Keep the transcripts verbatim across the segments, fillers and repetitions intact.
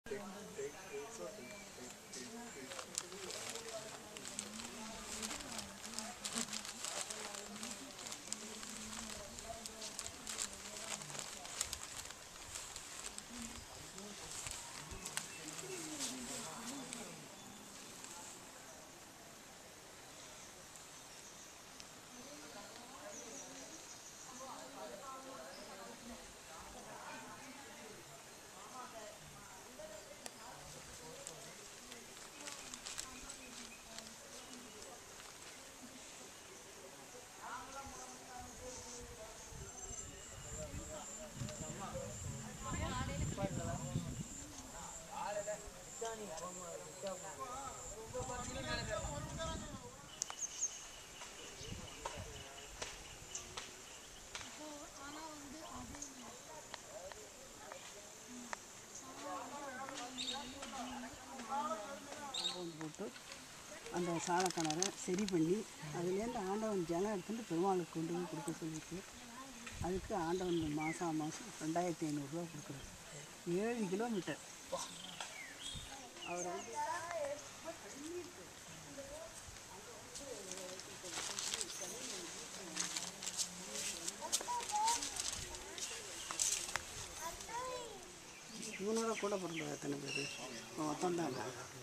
அந்த சாலக்கிணறை சரி பண்ணி அதுலேருந்து ஆண்டவன் ஜலம் எடுத்துகிட்டு பெருமாளுக்கு கொண்டு போய் கொடுக்க சொல்லிட்டு அதுக்கு ஆண்டவன் மாதம் மாதம் ரெண்டாயிரத்தி ஐநூறுரூவா கொடுக்குறாரு. ஏழு கிலோமீட்டர் அவர் வந்து இவனோட கூட பிறந்த எத்தனை பேர் மொத்தம் தான்.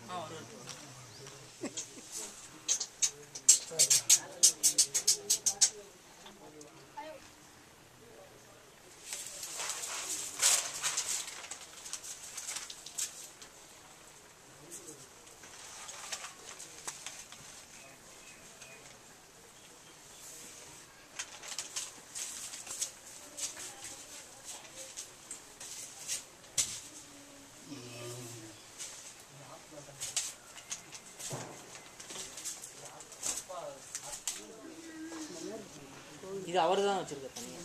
இது அவர் தான் வச்சிருக்காரு தனியாக.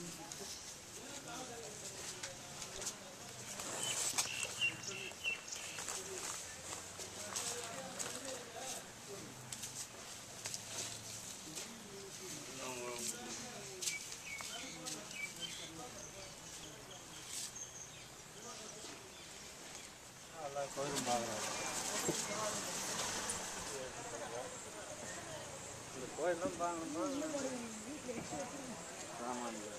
கோயிலும் பார்க்குறாரு. இந்த கோயிலும் பார்க்கணும். ராமானுஜர்